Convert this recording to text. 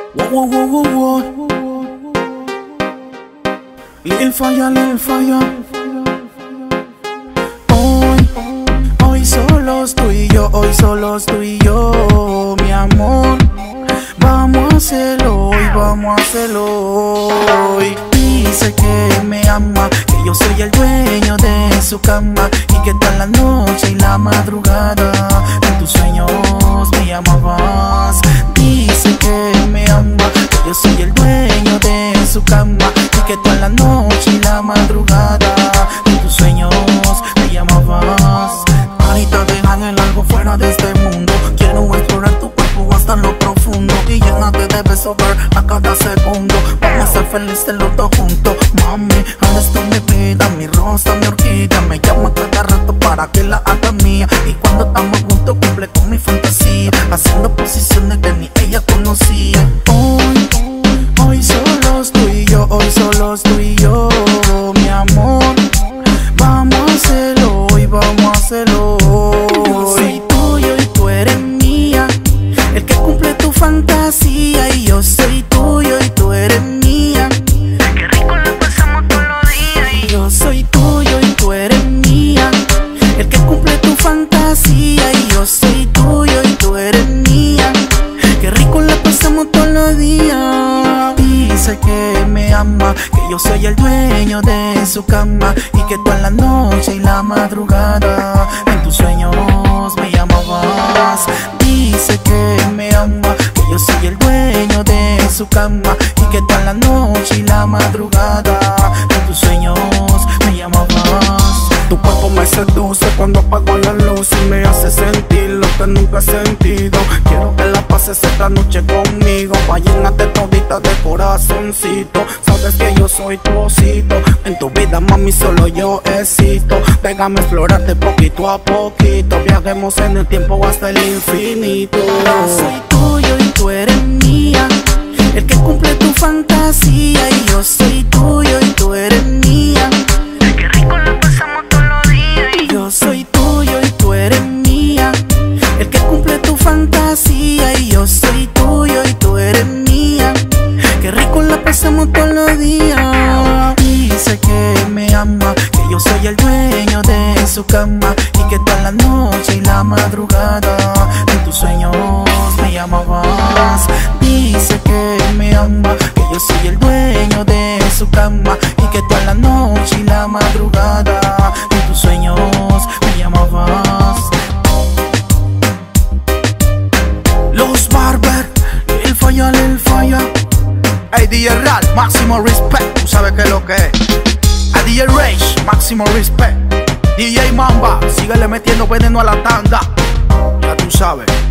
Wow, wow, wow, wow, wow. Lil Falla, Lil Falla. Hoy solos tú y yo, hoy solos tú y yo, mi amor. Vamos a hacerlo hoy, vamos a hacerlo hoy. Dice que me ama, que yo soy el dueño de su cama y que toda la noche y la madrugada en tus sueños me llamabas. Dice que me ama, que yo soy el dueño de su cama y que toda la noche y la madrugada en tus sueños me llamabas. Ahorita dejan el algo fuera de este mundo. Quiero explorar tu cuerpo hasta lo profundo y llénate de besos a cada segundo. Vamos a ser felices los dos juntos. Mami, eres tú mi vida, mi rosa, mi orquídea. Me llama cada rato para que la haga mía. Y cuando estamos juntos cumple con mi fantasía, haciendo posiciones que ni ella conocía. Hoy solos tú y yo, hoy solos tú y yo, mi amor. Vamos a hacerlo hoy, vamos a hacerlo hoy. Yo soy tuyo y tú eres mía, el que cumple tu fantasía. Y yo soy tuyo y tú eres mía, qué rico la pasamos todos los días. Y yo soy tuyo y tú eres mía, el que cumple tu fantasía. Y yo soy tuyo y tú eres mía, qué rico la pasamos todos los días. Dice que me ama, que yo soy el dueño de su cama y que toda la noche y la madrugada en tus sueños me llamabas. Dice que me ama, que yo soy el dueño de su cama y que toda la noche y la madrugada en tus sueños me llamabas. Tu cuerpo me seduce cuando apago la luz y me hace sentir lo que nunca he sentido. Quiero que la pases esta noche conmigo, pa' llenarte todita de corazoncito. Sabes que yo soy tu osito, en tu vida mami solo yo existo. Déjame explorarte poquito a poquito, viajemos en el tiempo hasta el infinito. Yo soy tuyo y tú eres mía, el que cumple tu fantasía. Y yo soy tuyo y tú eres mía, qué rico la pasamos todos los días. Yo soy tuyo y tú eres mía, el que cumple tu fantasía. Y yo soy tuyo y tú eres mía, qué rico la pasamos todos los días. Dice que me ama, que yo soy el dueño de su cama y que toda la noche y la madrugada en tus sueños me llamabas. Dice que me ama, que yo soy el dueño de su cama y que toda la noche y la madrugada en tus sueños me llamabas. Los Barber, Lil Falla, Lil Falla. Hey DJ Ral, máximo respect, tú sabes que es lo que es. A DJ Rage, máximo respect. DJ Mamba, síguele metiendo veneno a la tanda, ya tú sabes.